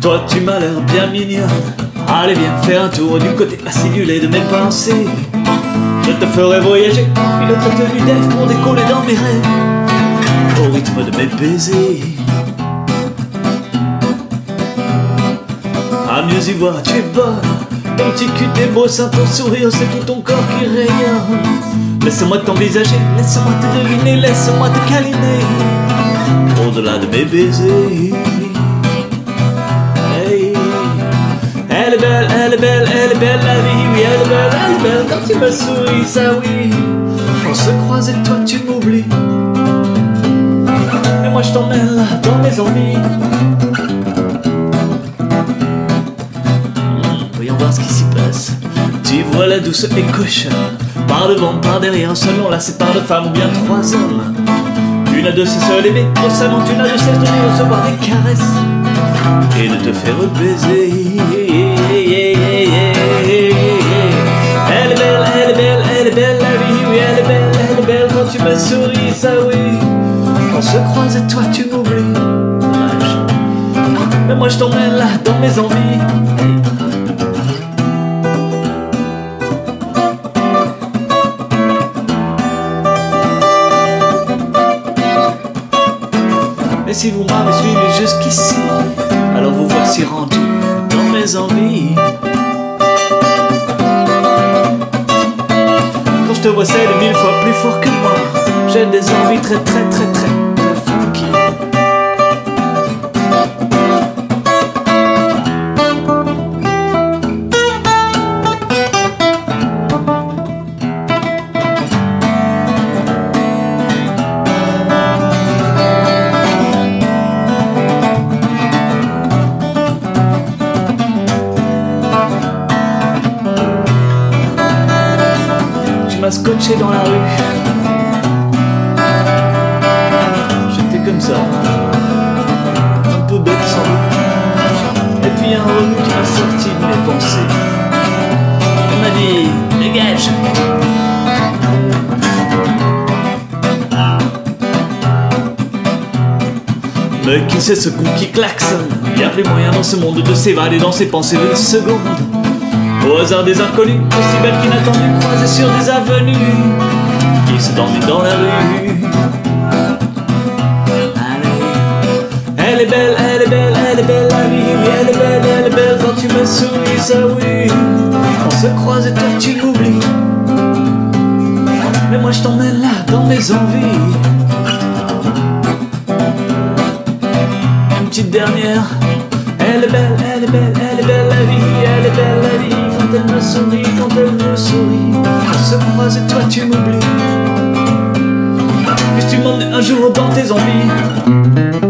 Toi tu m'as l'air bien mignonne. Allez viens faire un tour du côté acidulé de mes pensées. Je te ferai voyager, pilote la tenue d'Ève pour décoller dans mes rêves, au rythme de mes baisers. À mieux y voir, tu es bonne. Ton petit cul, t'es beau, sans ton sourire, c'est tout ton corps qui rayonne. Laisse-moi t'envisager, laisse-moi te deviner, laisse-moi te câliner, au-delà de mes baisers. Hey. Elle est belle, elle est belle, elle est belle la vie, oui elle est belle quand tu me souris, ça oui. On se croise et toi tu m'oublies, et moi je t'emmène là dans mes envies. Voyons voir ce qui s'y passe. Tu vois la douce et cochonne, par devant, par derrière, selon la sépare de femmes ou bien trois hommes. Tu n'as de cesse d'aimer, au salon tu n'as de cesse de recevoir des caresses et de te faire baiser. Elle est belle, elle est belle, elle est belle la vie, oui elle est belle quand tu me souris, ça oui. On se croise et toi tu m'oublies, mais moi je t'emmène là dans mes envies. Et si vous m'avez suivi jusqu'ici, alors vous voici rendu dans mes envies. Quand je te vois c'est de 1000 fois plus fort que moi. J'ai des envies très très très très très funky. Scotché dans la rue, j'étais comme ça, un peu bête sans doute. Et puis un remue qui m'a sorti de mes pensées. Il m'a dit dégage. Mais qui c'est ce con qui klaxonne? Y a plus moyen dans ce monde de s'évader dans ses pensées d'une seconde. Au hasard des inconnus, aussi belles qu'inattendues, croisées sur des avenues, qui se dorment dans la rue. Allez. Elle est belle, elle est belle, elle est belle la vie, oui elle est belle quand tu me souris, ça oui. On se croise et toi tu m'oublies, mais moi je t'emmène là dans mes envies. Une petite dernière. Elle est belle, elle est belle, elle est belle la vie, elle est belle la vie. Quand elle me sourit, quand elle me sourit, on se croise et toi tu m'oublies, puis tu m'emmènes un jour dans tes envies.